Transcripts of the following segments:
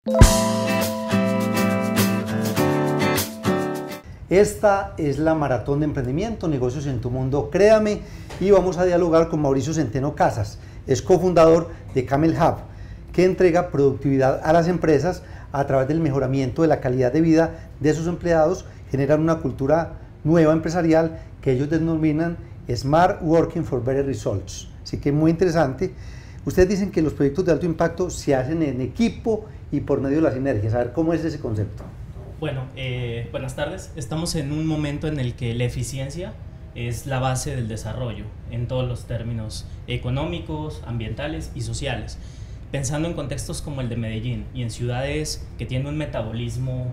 Esta es la Maratón de Emprendimiento, Negocios en tu Mundo, créame, y vamos a dialogar con Mauricio Centeno Casas, es cofundador de Camel Hub, que entrega productividad a las empresas a través del mejoramiento de la calidad de vida de sus empleados, generan una cultura nueva empresarial que ellos denominan Smart Working for Better Results. Así que muy interesante. Ustedes dicen que los proyectos de alto impacto se hacen en equipo y por medio de las sinergias. A ver, ¿cómo es ese concepto? Bueno, buenas tardes. Estamos en un momento en el que la eficiencia es la base del desarrollo en todos los términos económicos, ambientales y sociales. Pensando en contextos como el de Medellín y en ciudades que tienen un metabolismo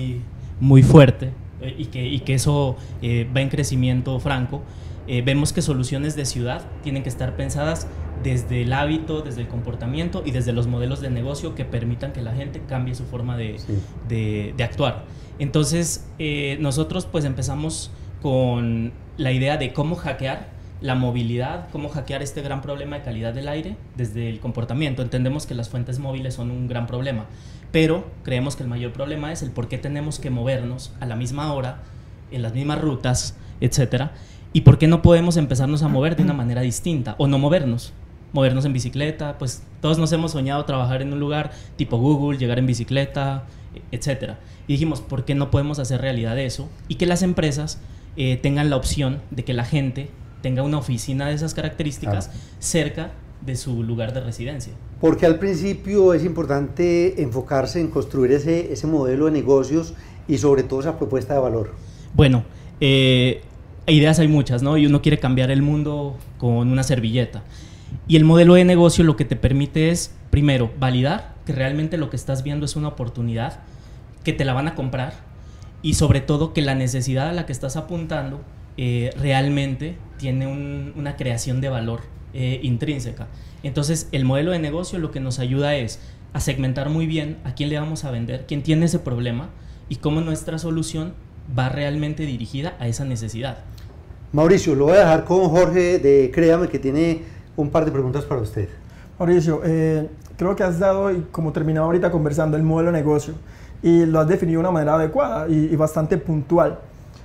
muy fuerte y que eso va en crecimiento franco, vemos que soluciones de ciudad tienen que estar pensadas desde el hábito, desde el comportamiento y desde los modelos de negocio que permitan que la gente cambie su forma de actuar. Entonces, nosotros pues empezamos con la idea de cómo hackear la movilidad, cómo hackear este gran problema de calidad del aire desde el comportamiento. Entendemos que las fuentes móviles son un gran problema, pero creemos que el mayor problema es el por qué tenemos que movernos a la misma hora, en las mismas rutas, etcétera, y por qué no podemos empezarnos a mover de una manera distinta o no movernos en bicicleta. Pues todos nos hemos soñado trabajar en un lugar tipo Google, llegar en bicicleta, etcétera, y dijimos, ¿por qué no podemos hacer realidad eso? Y que las empresas tengan la opción de que la gente tenga una oficina de esas características cerca de su lugar de residencia. Porque al principio es importante enfocarse en construir ese modelo de negocios y sobre todo esa propuesta de valor. Bueno, ideas hay muchas, ¿no? Y uno quiere cambiar el mundo con una servilleta. Y el modelo de negocio lo que te permite es, primero, validar que realmente lo que estás viendo es una oportunidad, que te la van a comprar, y sobre todo que la necesidad a la que estás apuntando realmente tiene una creación de valor intrínseca. Entonces, el modelo de negocio lo que nos ayuda es a segmentar muy bien a quién le vamos a vender, quién tiene ese problema y cómo nuestra solución va realmente dirigida a esa necesidad. Mauricio, lo voy a dejar con Jorge de Créame, que tiene un par de preguntas para usted. Mauricio, creo que has dado, y como terminaba ahorita conversando, el modelo de negocio y lo has definido de una manera adecuada y bastante puntual.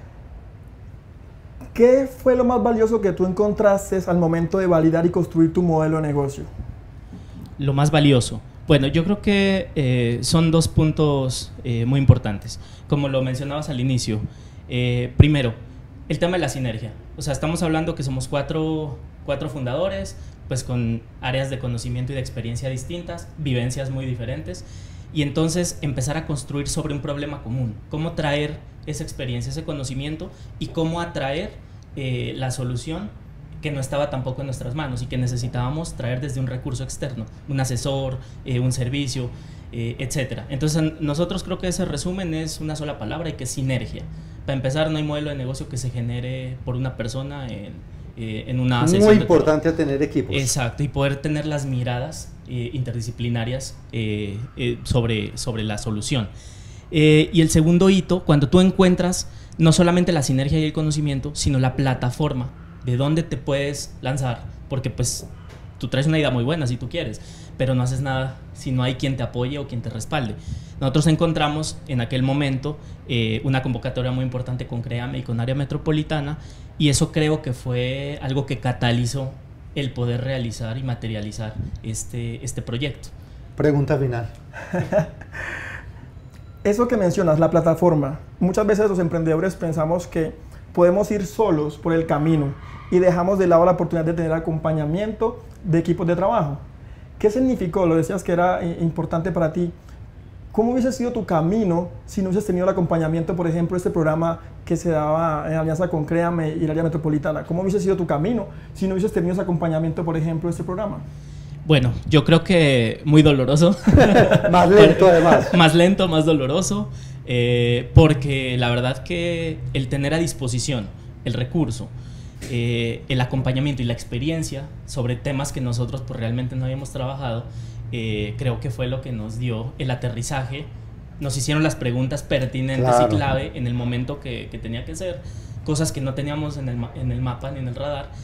¿Qué fue lo más valioso que tú encontraste al momento de validar y construir tu modelo de negocio? Lo más valioso. Bueno, yo creo que son dos puntos muy importantes. Como lo mencionabas al inicio, primero, el tema de la sinergia. O sea, estamos hablando que somos cuatro fundadores, pues con áreas de conocimiento y de experiencia distintas, vivencias muy diferentes, y entonces empezar a construir sobre un problema común. Cómo traer esa experiencia, ese conocimiento, y cómo atraer la solución que no estaba tampoco en nuestras manos y que necesitábamos traer desde un recurso externo, un asesor, un servicio, etcétera. Entonces, nosotros creo que ese resumen es una sola palabra, y que es sinergia. Para empezar, no hay modelo de negocio que se genere por una persona en una sesión. Muy importante tener equipos. Exacto, y poder tener las miradas interdisciplinarias sobre la solución. Y el segundo hito, cuando tú encuentras no solamente la sinergia y el conocimiento, sino la plataforma de dónde te puedes lanzar, porque pues tú traes una idea muy buena si tú quieres, pero no haces nada si no hay quien te apoye o quien te respalde. Nosotros encontramos en aquel momento una convocatoria muy importante con Créame y con Área Metropolitana, y eso creo que fue algo que catalizó el poder realizar y materializar este proyecto. Pregunta final. Eso que mencionas, la plataforma, muchas veces los emprendedores pensamos que podemos ir solos por el camino y dejamos de lado la oportunidad de tener acompañamiento de equipos de trabajo. ¿Qué significó? Lo decías que era importante para ti. ¿Cómo hubiese sido tu camino si no hubieses tenido el acompañamiento, por ejemplo, este programa que se daba en alianza con Créame y el Área Metropolitana? ¿Cómo hubiese sido tu camino si no hubieses tenido ese acompañamiento, por ejemplo, de este programa? Bueno, yo creo que muy doloroso. Más lento además. Más lento, más doloroso, porque la verdad que el tener a disposición el recurso, el acompañamiento y la experiencia sobre temas que nosotros pues realmente no habíamos trabajado, creo que fue lo que nos dio el aterrizaje. Nos hicieron las preguntas pertinentes y clave en el momento que tenía que ser, cosas que no teníamos en el mapa ni en el radar.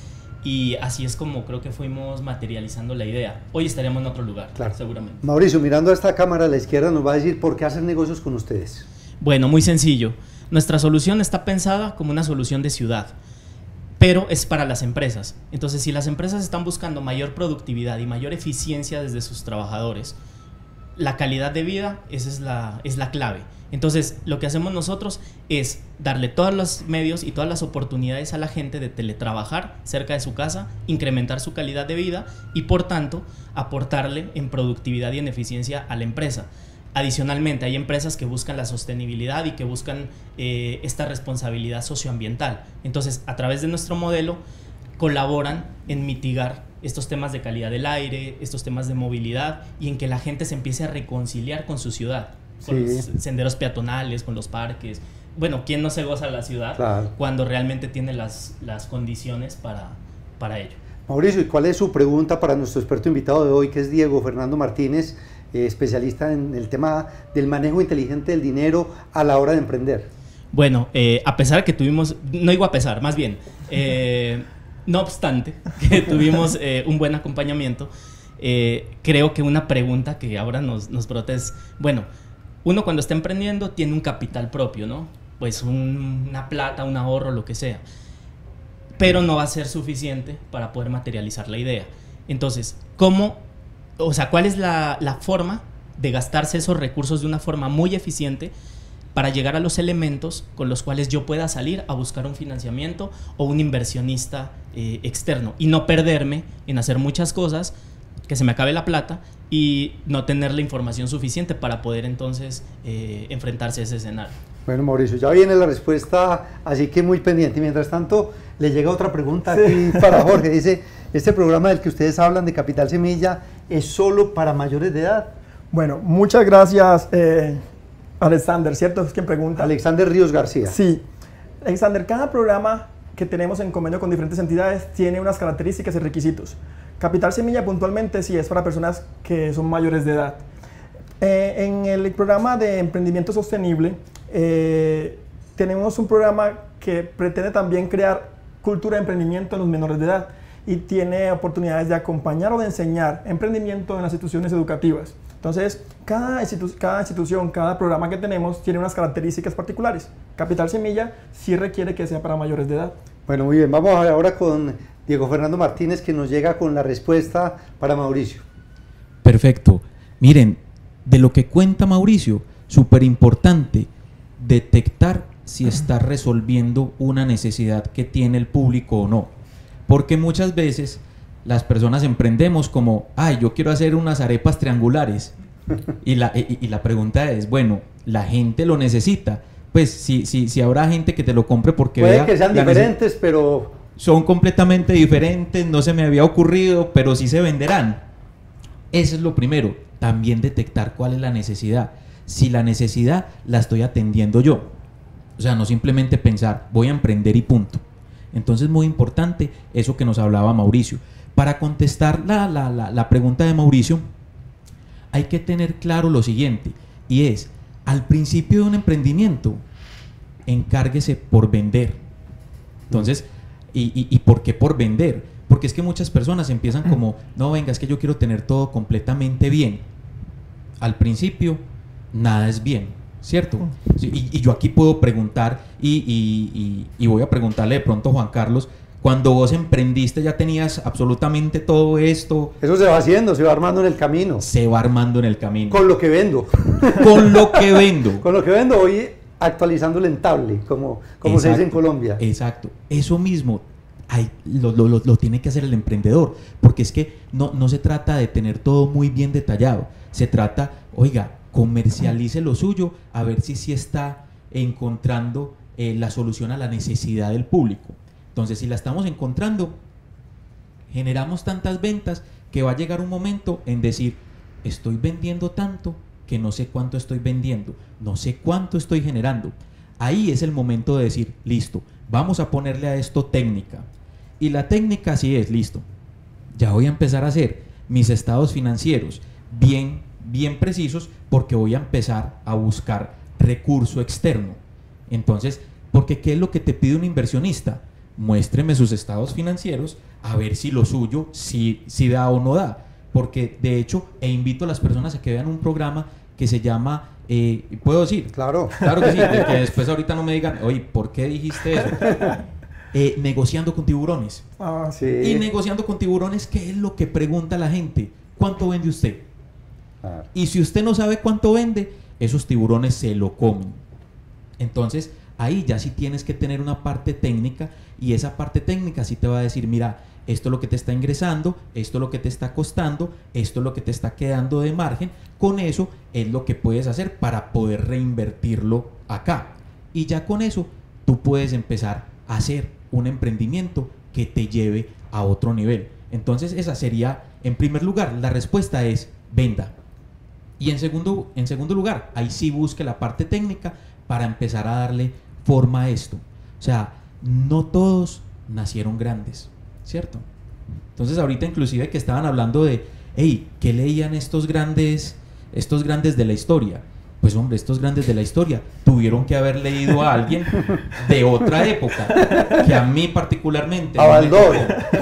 y así es como creo que fuimos materializando la idea. Hoy estaríamos en otro lugar, claro, seguramente. Mauricio, mirando a esta cámara a la izquierda, nos va a decir por qué hacer negocios con ustedes. Bueno, muy sencillo. Nuestra solución está pensada como una solución de ciudad, pero es para las empresas. Entonces, si las empresas están buscando mayor productividad y mayor eficiencia desde sus trabajadores, la calidad de vida, esa es la clave. Entonces, lo que hacemos nosotros es darle todos los medios y todas las oportunidades a la gente de teletrabajar cerca de su casa, incrementar su calidad de vida y, por tanto, aportarle en productividad y en eficiencia a la empresa. Adicionalmente, hay empresas que buscan la sostenibilidad y que buscan esta responsabilidad socioambiental. Entonces, a través de nuestro modelo, colaboran en mitigar estos temas de calidad del aire, estos temas de movilidad y en que la gente se empiece a reconciliar con su ciudad, con los senderos peatonales, con los parques. Bueno, ¿quién no se goza la ciudad cuando realmente tiene las condiciones para ello? Mauricio, ¿y cuál es su pregunta para nuestro experto invitado de hoy, que es Diego Fernando Martínez, especialista en el tema del manejo inteligente del dinero a la hora de emprender? Bueno, a pesar de que tuvimos, no digo a pesar, más bien, no obstante que tuvimos un buen acompañamiento, creo que una pregunta que ahora nos brota es, bueno, uno cuando está emprendiendo tiene un capital propio, ¿no? Pues una plata, un ahorro, lo que sea, pero no va a ser suficiente para poder materializar la idea. Entonces, ¿cuál es la forma de gastarse esos recursos de una forma muy eficiente para llegar a los elementos con los cuales yo pueda salir a buscar un financiamiento o un inversionista externo y no perderme en hacer muchas cosas, que se me acabe la plata y no tener la información suficiente para poder entonces enfrentarse a ese escenario? Bueno, Mauricio, ya viene la respuesta, así que muy pendiente. Mientras tanto, le llega otra pregunta aquí para Jorge. Dice, ¿este programa del que ustedes hablan de Capital Semilla es solo para mayores de edad? Bueno, muchas gracias, Alexander, ¿cierto? Es quien pregunta. Alexander Ríos García. Sí. Alexander, cada programa que tenemos en convenio con diferentes entidades tiene unas características y requisitos. Capital Semilla puntualmente sí es para personas que son mayores de edad. En el programa de emprendimiento sostenible tenemos un programa que pretende también crear cultura de emprendimiento en los menores de edad y tiene oportunidades de acompañar o de enseñar emprendimiento en las instituciones educativas. Entonces, cada institución, cada programa que tenemos tiene unas características particulares. Capital Semilla sí requiere que sea para mayores de edad. Bueno, muy bien. Vamos ahora con Diego Fernando Martínez, que nos llega con la respuesta para Mauricio. Perfecto. Miren, de lo que cuenta Mauricio, súper importante detectar si está resolviendo una necesidad que tiene el público o no. Porque muchas veces las personas emprendemos como, ay, yo quiero hacer unas arepas triangulares. Y la pregunta es, bueno, ¿la gente lo necesita? Pues si habrá gente que te lo compre porque puede que sean diferentes, pero son completamente diferentes, no se me había ocurrido, pero sí se venderán. Eso es lo primero, también detectar cuál es la necesidad. Si la necesidad la estoy atendiendo yo. O sea, no simplemente pensar, voy a emprender y punto. Entonces, muy importante eso que nos hablaba Mauricio. Para contestar la pregunta de Mauricio, hay que tener claro lo siguiente, y es, al principio de un emprendimiento, encárguese por vender. Entonces, ¿y por qué por vender? Porque es que muchas personas empiezan como, no, venga, es que yo quiero tener todo completamente bien. Al principio, nada es bien, ¿cierto? Sí, y yo aquí puedo preguntar, y voy a preguntarle de pronto a Juan Carlos, cuando vos emprendiste ya tenías absolutamente todo esto. Eso se va haciendo, se va armando en el camino. Se va armando en el camino. Con lo que vendo. Con lo que vendo. Con lo que vendo voy actualizando el entable, como se dice en Colombia. Exacto. Eso mismo lo tiene que hacer el emprendedor, porque es que no se trata de tener todo muy bien detallado. Se trata, oiga, comercialice lo suyo, a ver si está encontrando la solución a la necesidad del público. Entonces, si la estamos encontrando, generamos tantas ventas que va a llegar un momento en decir, estoy vendiendo tanto que no sé cuánto estoy vendiendo, no sé cuánto estoy generando. Ahí es el momento de decir, listo, vamos a ponerle a esto técnica. Y la técnica sí es, listo, ya voy a empezar a hacer mis estados financieros bien precisos, porque voy a empezar a buscar recurso externo. Entonces, porque ¿qué es lo que te pide un inversionista? Muéstreme sus estados financieros, a ver si lo suyo si da o no da. Porque de hecho, invito a las personas a que vean un programa que se llama, ¿puedo decir? Claro. Claro que sí, de que después ahorita no me digan, oye, ¿por qué dijiste eso? Negociando con tiburones. Ah, sí. Y negociando con tiburones, ¿qué es lo que pregunta la gente? ¿Cuánto vende usted? Claro. Y si usted no sabe cuánto vende, esos tiburones se lo comen. Entonces, ahí ya sí tienes que tener una parte técnica, y esa parte técnica sí te va a decir, mira, esto es lo que te está ingresando, esto es lo que te está costando, esto es lo que te está quedando de margen. Con eso es lo que puedes hacer para poder reinvertirlo acá. Y ya con eso tú puedes empezar a hacer un emprendimiento que te lleve a otro nivel. Entonces esa sería, en primer lugar, la respuesta es venda. Y en segundo lugar, ahí sí busque la parte técnica para empezar a darle forma a esto. O sea, no todos nacieron grandes, ¿cierto? Entonces ahorita inclusive que estaban hablando de, hey, ¿qué leían estos grandes de la historia? Pues hombre, estos grandes de la historia tuvieron que haber leído a alguien de otra época, que a mí particularmente a Baldor,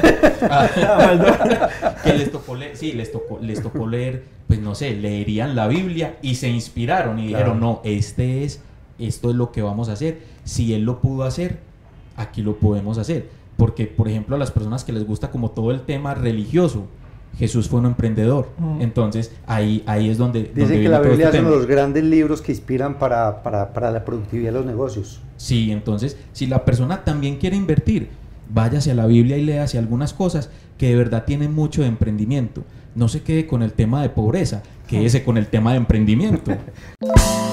que les tocó leer, sí, les tocó leer, pues no sé, leerían la Biblia y se inspiraron y dijeron, no, esto es lo que vamos a hacer. Si él lo pudo hacer, aquí lo podemos hacer. Porque, por ejemplo, a las personas que les gusta como todo el tema religioso, Jesús fue un emprendedor. Entonces, ahí es donde dicen que la Biblia es uno de los grandes libros que inspiran para la productividad de los negocios. Sí, entonces, si la persona también quiere invertir, váyase a la Biblia y léase algunas cosas que de verdad tienen mucho de emprendimiento. No se quede con el tema de pobreza, quédese con el tema de emprendimiento.